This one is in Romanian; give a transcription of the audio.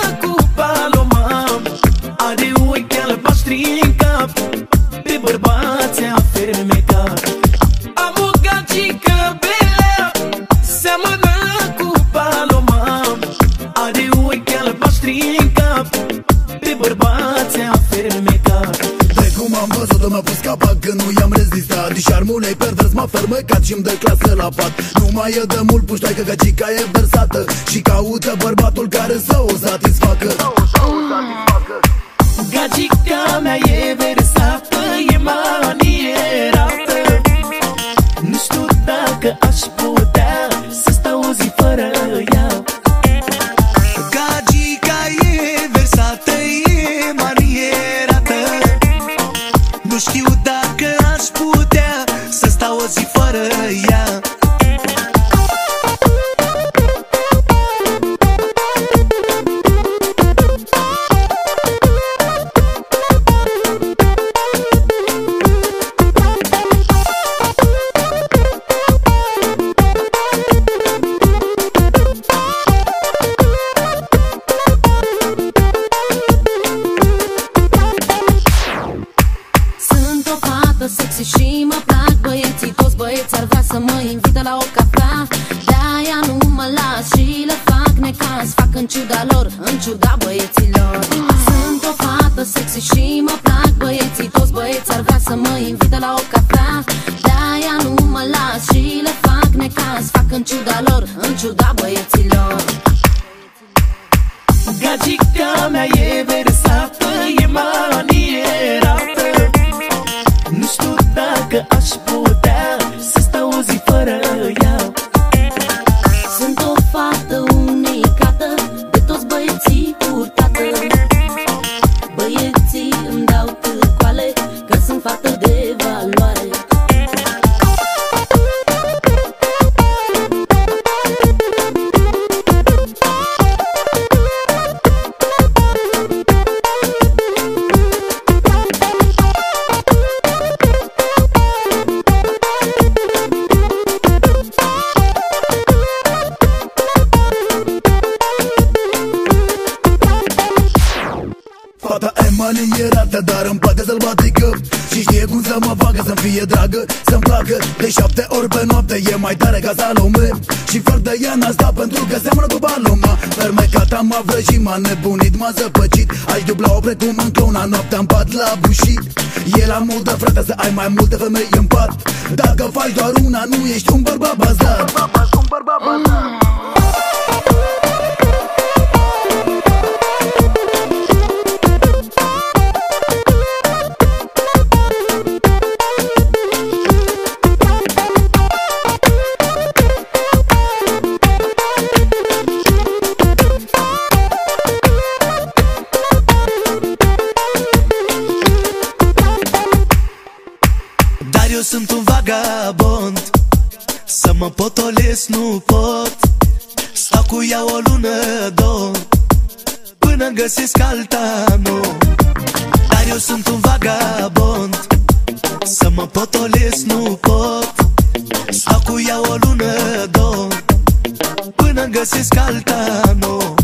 cu paloma, are ochi albaștri în cap, pe bărbați a fermecat. Am o gagică belea, seamănă cu paloma, are ochi albaștri în cap, pe bărbați a fermecat. De cum am văzut-o m-a pus capac, că nu i-am rezistat. Și armulei pervers m-a fermecat și-mi dă clasă la pat. Nu mai e de mult puștoai că gagica e versată și caută bărbatul care să o satisfacă. Gagica mea e versată, e manierată. Nu știu dacă aș putea să stau o zi fără ea. Gagica e versată, e manierată. Nu știu dacă aș putea să stau o zi fără ea. Sexy și mă plac băieții, toți băieți ar vrea să mă invită la o cafea. De-aia nu mă las și le fac necaz, fac în ciuda lor, în ciuda băieților. Sunt o fată sexy și mă plac băieții, toți băieți ar vrea să mă invită la o cafea. De-aia nu mă las și le fac necaz, fac în ciuda lor, în ciuda băieților. Gagica mea e versată, e manierată. Nu știu dacă aș putea să stau o zi fără ea. Sunt o fată unicată, de toți băieții purtată. Băieții îmi dau târcoale, că sunt fată de valoare. Fata e manierată, dar îmi poate sălbatică și știe cum să mă facă să-mi fie dragă, să-mi placă. De 7 ori pe noapte e mai tare ca Salome și fac de ea n-asta pentru că seamănă cu Paloma. Fermecata m-a vrăjit, m-a nebunit, m-a zăpăcit. Aș dubla-o precum în clona, noaptea-n pat la bușit. E la modă, frate, să ai mai multe femei în pat. Dacă faci doar una, nu ești un bărbat bazat. Eu sunt un vagabond, să mă potolesc nu pot. Stau cu ea o lună, două, până găsesc alta, nu. Dar eu sunt un vagabond, să mă potolesc nu pot. Stau cu ea o lună, două, până găsesc alta, nu.